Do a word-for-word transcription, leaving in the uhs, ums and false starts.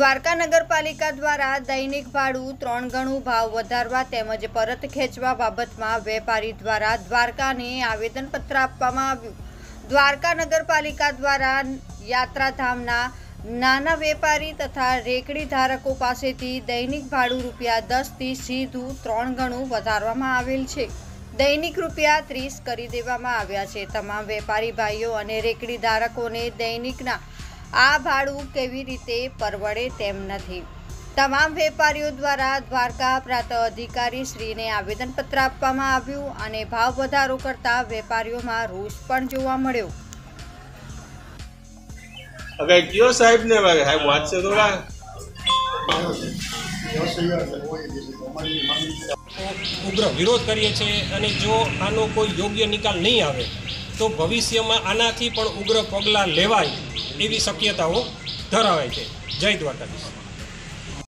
દ્વારકા નગરપાલિકા દ્વારા દૈનિક ભાડું ત્રણ ગણું ભાવ વધારવા તેમજ પરત ખેંચવા બાબતમાં વેપારી દ્વારા દ્વારકાને આવેદનપત્ર આપવામાં આવ્યું। દ્વારકા નગરપાલિકા દ્વારા યાત્રાધામના નાના વેપારી તથા રેકડી ધારકો પાસેથી દૈનિક ભાડું રૂપિયા દસ થી સીધું ત્રણ ગણું વધારવામાં આવેલ છે। દૈનિક રૂપિયા ત્રીસ કરી દેવામાં આવ્યા છે। તમામ વેપારી ભાઈઓ અને રેકડી ધારકોને દૈનિકના આ ભાડું કેવી રીતે પરવડે તેમ નથી। તમામ વેપારીઓ દ્વારા દ્વારકા પ્રાંત અધિકારી શ્રીને આવેદનપત્ર આપવામાં આવ્યું અને ભાવ વધારો કરતા વેપારીઓમાં રોષ પણ જોવા મળ્યો। अगर क्यों साहब ने है बात से थोड़ा ઉગ્ર વિરોધ કરીએ છીએ અને જો આનો કોઈ યોગ્ય નિકાલ નહીં આવે તો ભવિષ્યમાં આનાથી પણ ઉગ્ર પગલાં લેવાય એવી શક્યતાઓ ધરાવે છે। જય દ્વારકાધીશ।